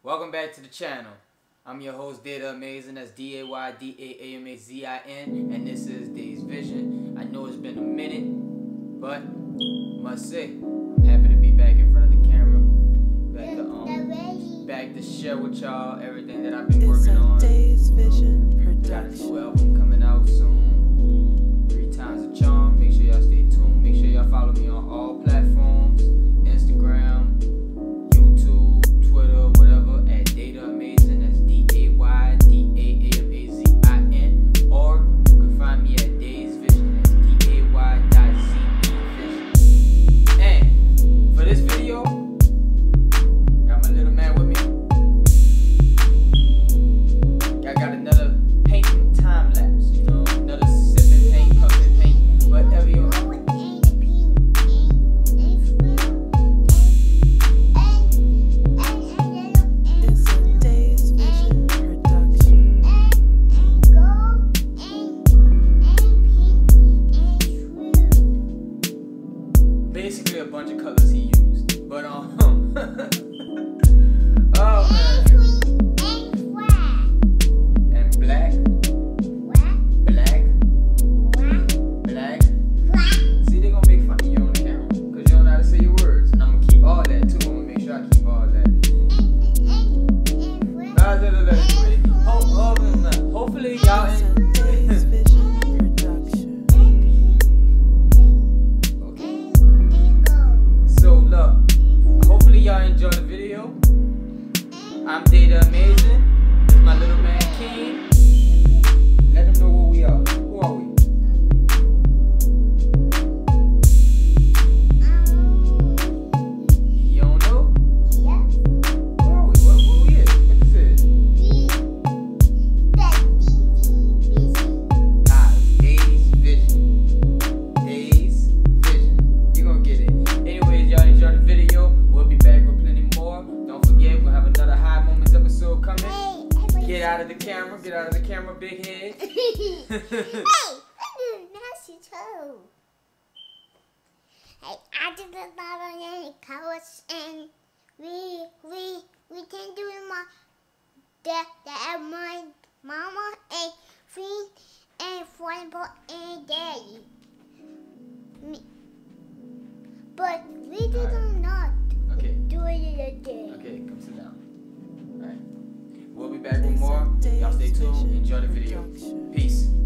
Welcome back to the channel. I'm your host, Data Amazing. That's DAYDAAMAZIN, and this is Days Vision. I know it's been a minute, but must say, I'm happy to be back in front of the camera, back to share with y'all everything that I've been working on. Days Vision Got a new album coming out soon. 3 Times a Charm. Make sure y'all stay tuned. Make sure y'all follow me on all platforms: Instagram, YouTube, Twitter, whatever, at Data Amazing. That's DAYDAAMAZIN. Or you can find me at Days Vision. That's DAY.ZEVision. And for this video, got my little man with me. I got another painting time lapse, you know, another sipping paint, puffing paint, whatever you want. It's a Days Vision production. Basically a bunch of colors he used, but oh man. And black. See, they gonna make fun of you on the camera because you don't know how to say your words, and I'm gonna keep all that too. I'm gonna make sure I keep all that. Hopefully y'all It's a Days Vision production. Okay. So look, hopefully y'all enjoy the video. I'm Data Amazing. This is my little man King. Let them know where we are. Who are we? You don't know? Where are we? Where we at? What this is? Days Vision. Days Vision. You gonna get it. Anyways, y'all enjoy the video. We'll be back with plenty more. Don't forget, we'll have another High Moments episode coming. Get out of the camera. Get out of the camera, big head. Hey, I did a lot of any colors, and we can do it. My mama and friend and football and daddy. But we did not Okay. do it again. Okay, come sit down. Alright. We'll be back with more. Y'all stay tuned. Enjoy the video. Peace.